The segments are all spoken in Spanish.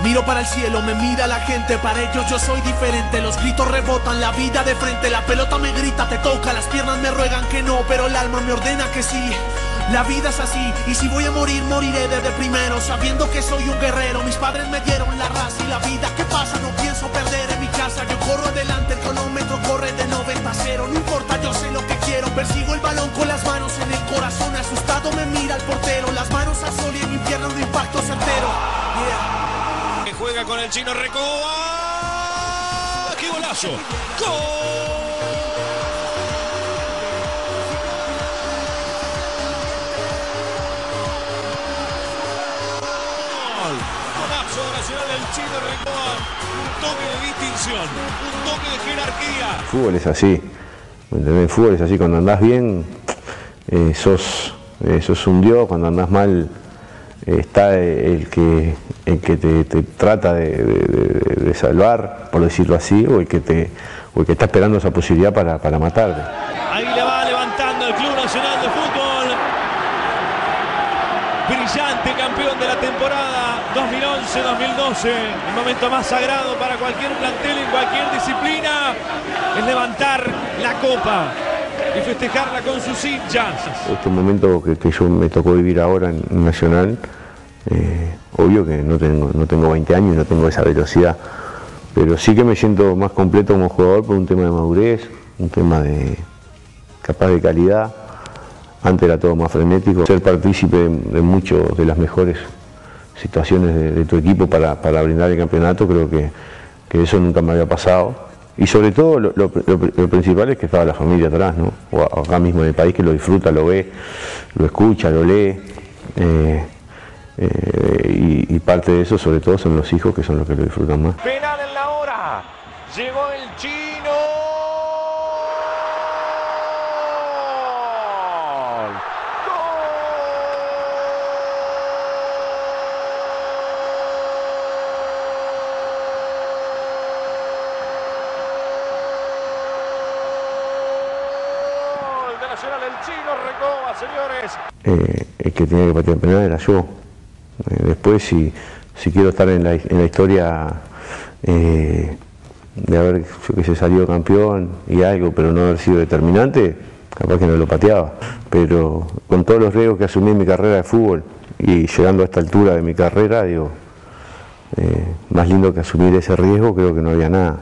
Miro para el cielo, me mira la gente, para ellos yo soy diferente. Los gritos rebotan, la vida de frente, la pelota me grita, te toca, las piernas me ruegan que no, pero el alma me ordena que sí. La vida es así, y si voy a morir, moriré desde primero, sabiendo que soy un guerrero. Mis padres me dieron la raza y la vida. ¿Qué pasa? No pienso perder en mi casa. Yo corro adelante, el cronómetro corre de 90 a 0. No importa, yo sé lo que quiero. Persigo el balón con las manos en el corazón. Asustado me mira el portero, las manos al sol y en mi pierna un impacto certero. Que juega con el chino Recoba. ¡Qué golazo! ¡Gol! Nacional del chino Recoba, un toque de distinción, un toque de jerarquía. El fútbol es así, ¿me entendés? El fútbol es así, cuando andás bien sos un dios, cuando andás mal está el que te trata de salvar, por decirlo así, o el que está esperando esa posibilidad para matarte. Ahí le va levantando el Club Nacional de Fútbol, brillante campeón de la temporada 2011-2012, el momento más sagrado para cualquier plantel en cualquier disciplina es levantar la copa y festejarla con sus hinchas. Este momento que yo me tocó vivir ahora en Nacional, obvio que no tengo 20 años y no tengo esa velocidad, pero sí que me siento más completo como jugador por un tema de madurez, un tema de capaz de calidad. Antes era todo más frenético, ser partícipe de muchas de las mejores situaciones de tu equipo para brindar el campeonato, creo que eso nunca me había pasado. Y sobre todo lo principal es que estaba la familia atrás, ¿no? O acá mismo en el país, que lo disfruta, lo ve, lo escucha, lo lee. Y parte de eso sobre todo son los hijos, que son los que lo disfrutan más. Penal en la hora, llegó el chino. Nacional el chino Recoba, señores. El que tenía que patear penal era yo. Después, si quiero estar en la historia de haber, yo que sé, salido campeón y algo, pero no haber sido determinante, capaz que no lo pateaba. Pero con todos los riesgos que asumí en mi carrera de fútbol y llegando a esta altura de mi carrera, digo, más lindo que asumir ese riesgo, creo que no había nada.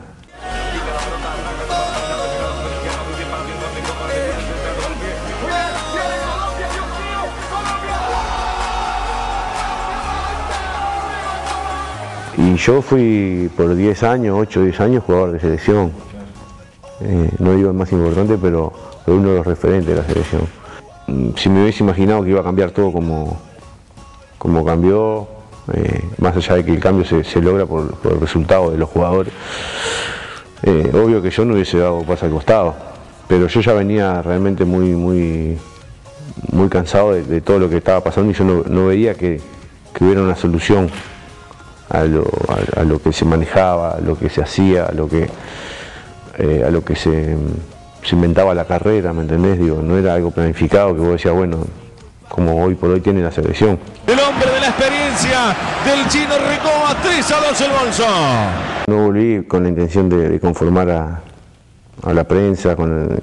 Y yo fui por 10 años, 8 o 10 años jugador de selección. No digo el más importante, pero uno de los referentes de la selección. Si me hubiese imaginado que iba a cambiar todo como cambió, más allá de que el cambio se logra por el resultado de los jugadores, obvio que yo no hubiese dado paso al costado, pero yo ya venía realmente muy cansado de todo lo que estaba pasando y yo no veía que hubiera una solución a lo que se manejaba, a lo que se hacía, a lo que se inventaba la carrera, ¿me entendés? Digo, no era algo planificado que vos decías, bueno, como hoy por hoy tiene la selección. El hombre de la experiencia del chino Recoba, 3-2 el bolso. No volví con la intención de conformar a la prensa,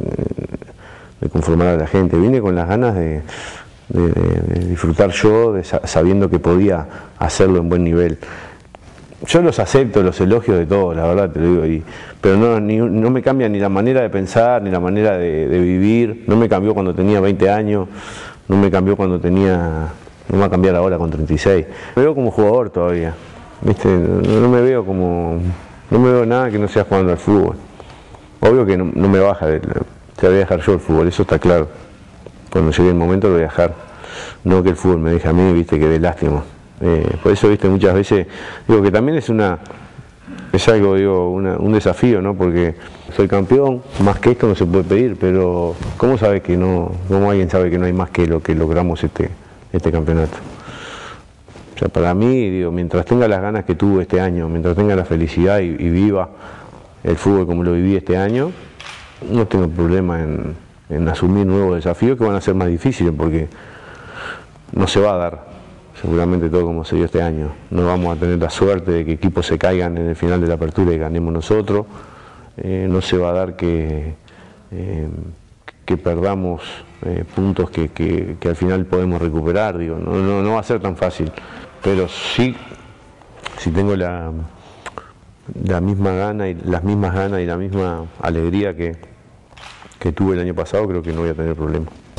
de conformar a la gente, vine con las ganas de disfrutar yo, sabiendo que podía hacerlo en buen nivel. Yo los acepto, los elogios de todos, la verdad te lo digo, pero no me cambia ni la manera de pensar, ni la manera de vivir. No me cambió cuando tenía 20 años, no me cambió cuando no me va a cambiar ahora con 36. Me veo como jugador todavía, ¿viste? No me veo nada que no sea jugando al fútbol. Obvio que no me baja, te voy a dejar yo el fútbol, eso está claro. Cuando llegue el momento lo voy a dejar, no que el fútbol me deje a mí, viste, que de lástima. Por eso, viste, muchas veces digo que también es algo, digo, un desafío, ¿no? Porque soy campeón, más que esto no se puede pedir, pero ¿cómo sabes que no? ¿Cómo alguien sabe que no hay más que lo que logramos este campeonato? O sea, para mí, digo, mientras tenga las ganas que tuve este año, mientras tenga la felicidad y viva el fútbol como lo viví este año, no tengo problema en asumir nuevos desafíos que van a ser más difíciles porque no se va a dar. O seguramente todo como se dio este año. No vamos a tener la suerte de que equipos se caigan en el final de la apertura y ganemos nosotros. No se va a dar que perdamos puntos que al final podemos recuperar. Digo, no va a ser tan fácil, pero sí, si tengo la misma gana y las mismas ganas y la misma alegría que tuve el año pasado, creo que no voy a tener problema.